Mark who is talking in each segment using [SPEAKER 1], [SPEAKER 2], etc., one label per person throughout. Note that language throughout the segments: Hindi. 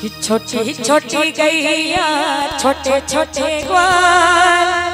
[SPEAKER 1] कि छोटी छोटी गैया छोटे छोटे ग्वाल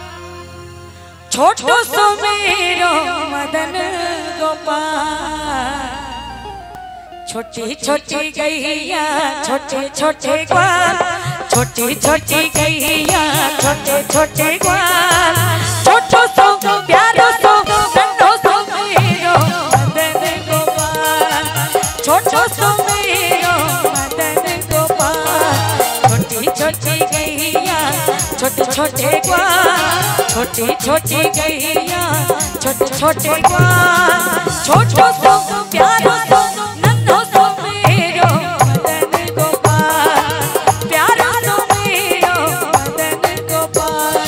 [SPEAKER 1] छोटो सो मेरो मदन गोपाल। छोटी छोटी गैया छोटे छोटे ग्वाल छोटी छोटी गैया छोटे छोटे ग्वाल छोटो सो प्यारो सो नन्हो सो मेरो मदन गोपाल। छोटो सो मेरो मदन गोपाल। छोटी छोटी गैया छोटे छोटे ग्वाल छोटी छोटी गैया छोटे छोटे ग्वाल छोटो सो प्यारो सो नन्हो सो मेरो मदन गोपाल। प्यारो सो मेरो मदन गोपाल।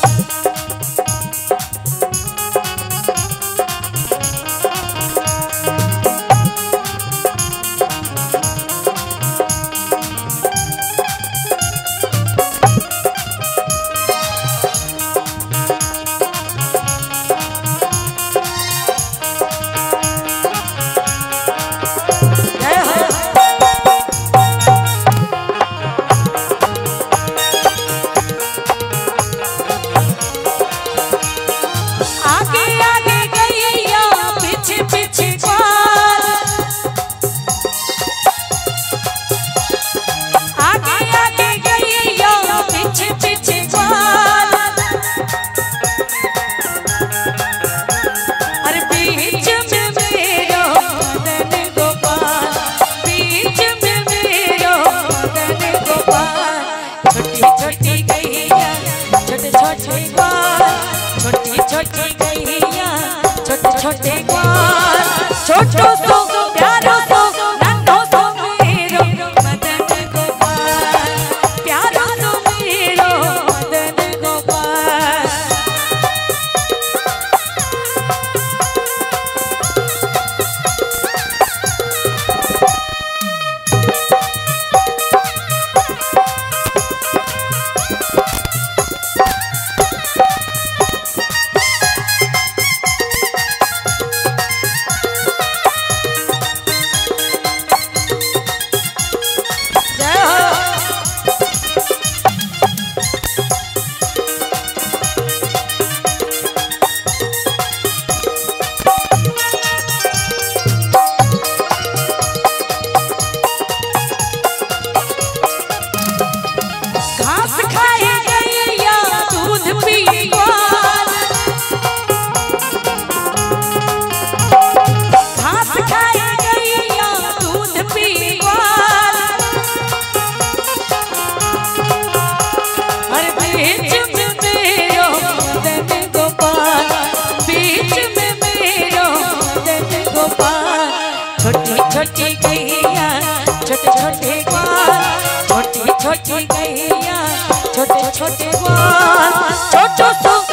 [SPEAKER 1] छोटे ग्वाल छोटो सो प्यारो सो नन्हो सो मेरो मदन गोपाल। प्यारो सो मेरो मदन गोपाल। छोटी छोटी गैया छोटे छोटे ग्वाल छोटी छोटी गैया छोटे छोटे ग्वाल छोटो सो